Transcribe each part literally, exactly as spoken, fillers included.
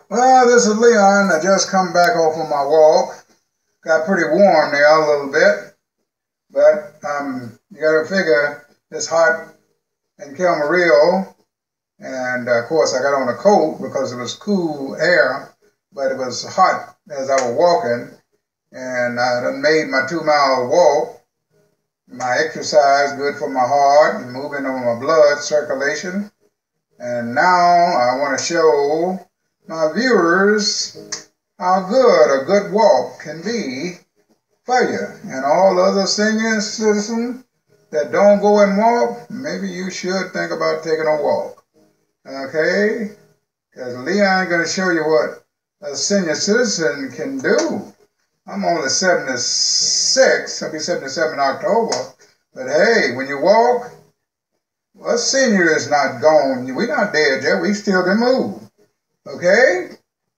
Well, this is Leon. I just come back off of my walk. Got pretty warm there a little bit, but um, you got to figure it's hot in Camarillo, and uh, of course I got on a coat because it was cool air, but it was hot as I was walking, and I done made my two mile walk. My exercise good for my heart and moving on my blood circulation, and now I want to show my viewers how good a good walk can be for you. And all other senior citizens that don't go and walk, maybe you should think about taking a walk. Okay? Because Leon going to show you what a senior citizen can do. I'm only seventy-six, I'll be seventy-seven in October. But hey, when you walk, well, senior is not gone. We're not dead yet. We still can move. Okay?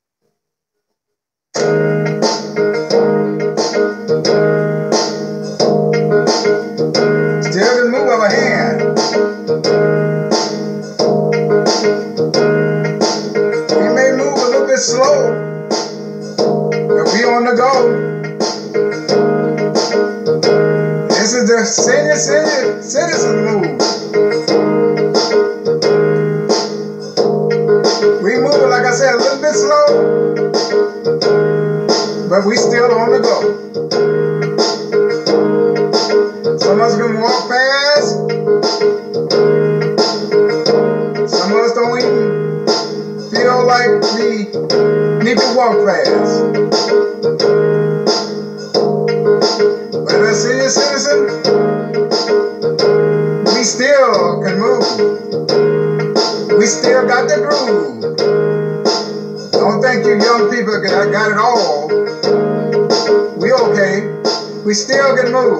Still can move of a hand. We may move a little bit slow, but we on the go. This is the senior, senior citizen move. We move it, like I said, a little bit slow, but we still on the go. Some of us can walk fast. Some of us don't even feel like we need to walk fast. But as a senior citizen, we still can move. We still got the groove. Don't think you young people got, got it all. We okay. We still can move.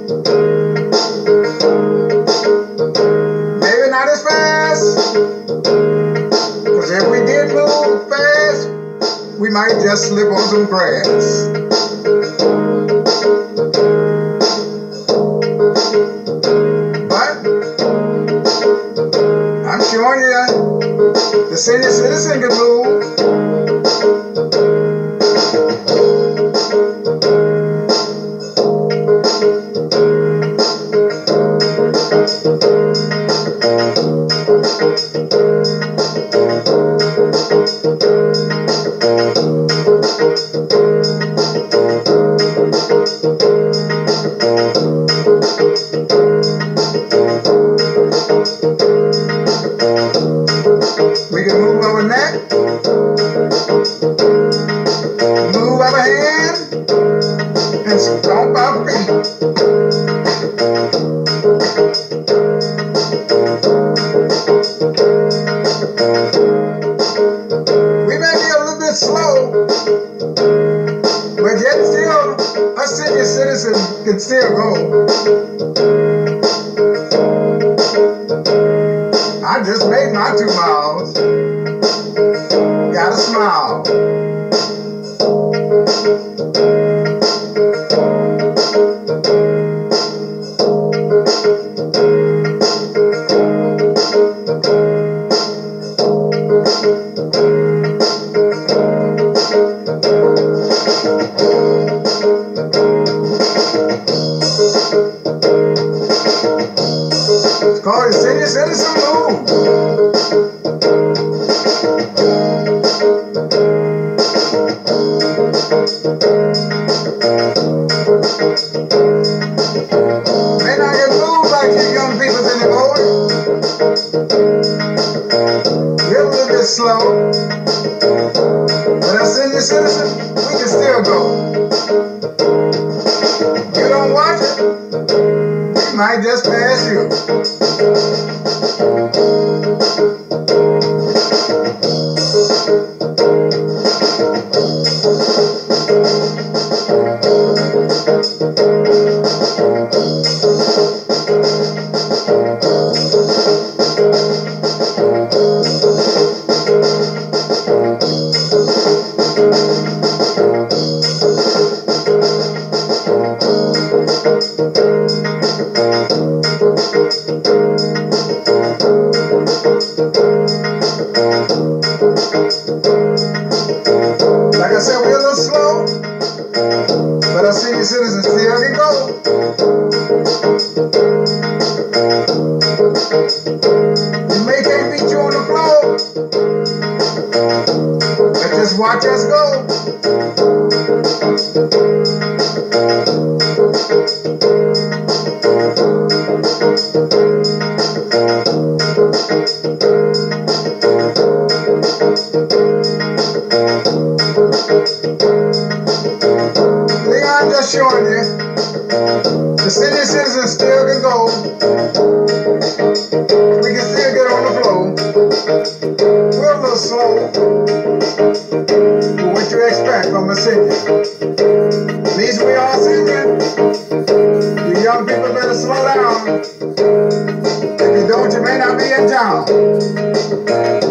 Maybe not as fast. Because if we did move fast, we might just slip on some grass. But I'm showing you the senior citizen can move. We can move our neck, move our hand, and stomp our feet. We may be a little bit slow, but yet still, a senior citizen can still go. I just made my two miles. Gotta smile. It's called a senior citizen move. May not get moved like you young people anymore. We're a little bit slow. But as senior citizen, we can still go. You don't watch it, we might just pass you. I'm just showing you, the senior citizens still can go. We can still get on the floor. We're a little slow for what you expect from a senior. At least we all senior. You young people better slow down. If you don't, you may not be in town.